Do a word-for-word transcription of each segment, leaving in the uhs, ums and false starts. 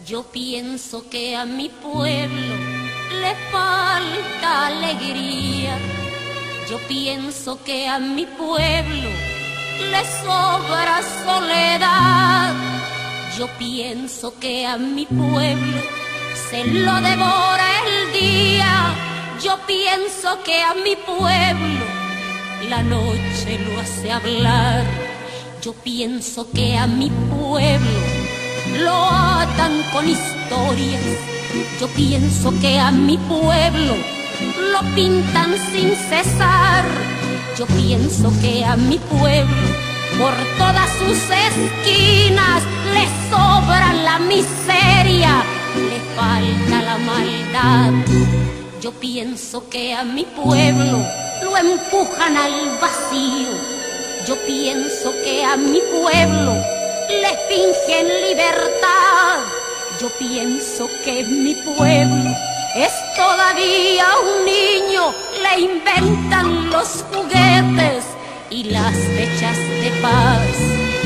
Yo pienso que a mi pueblo le falta alegría. Yo pienso que a mi pueblo le sobra soledad. Yo pienso que a mi pueblo se lo devora el día. Yo pienso que a mi pueblo la noche lo hace hablar. Yo pienso que a mi pueblo lo atan con historias. Yo pienso que a mi pueblo lo pintan sin cesar. Yo pienso que a mi pueblo por todas sus esquinas le sobra la miseria, le falta la maldad. Yo pienso que a mi pueblo lo empujan al vacío. Yo pienso que a mi pueblo le fingen libertad. Yo pienso que mi pueblo es todavía un niño, le inventan los juguetes y las fechas de paz.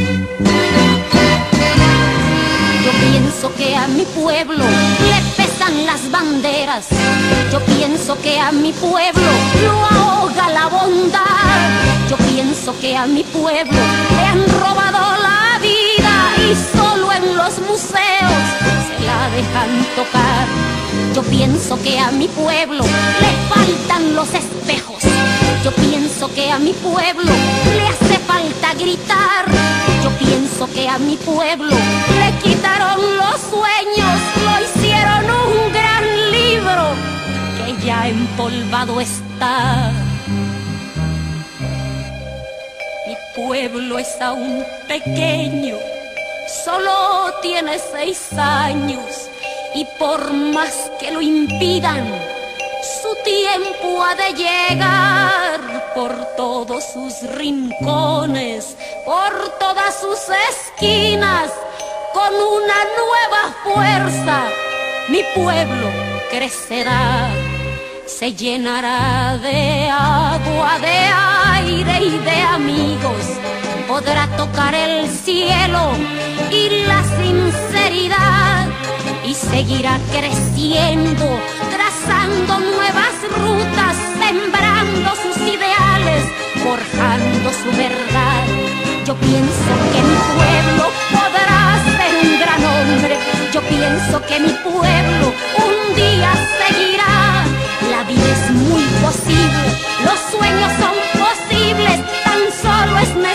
Yo pienso que a mi pueblo le pesan las banderas. Yo pienso que a mi pueblo lo ahoga la bondad. Yo pienso que a mi pueblo le han robado la vida y solo en los museos se la dejan tocar. Yo pienso que a mi pueblo le faltan los espejos. Yo pienso que a mi pueblo le hace falta gritar. Yo pienso que a mi pueblo le quitaron los sueños, lo hicieron un gran libro que ya empolvado está. Mi pueblo es aún pequeño, solo tiene seis años y por más que lo impidan, su tiempo ha de llegar. Por todos sus rincones, por todas sus esquinas, con una nueva fuerza, mi pueblo crecerá. Se llenará de agua, de aire y de amigos. Podrá tocar el cielo y la sinceridad. Y seguirá creciendo, trazando nuevas rutas, sembrando sus ideales, forjando su verdad. Yo pienso que mi pueblo podrá ser un gran hombre. Yo pienso que mi pueblo un día seguirá. La vida es muy posible, los sueños son posibles, tan solo es necesario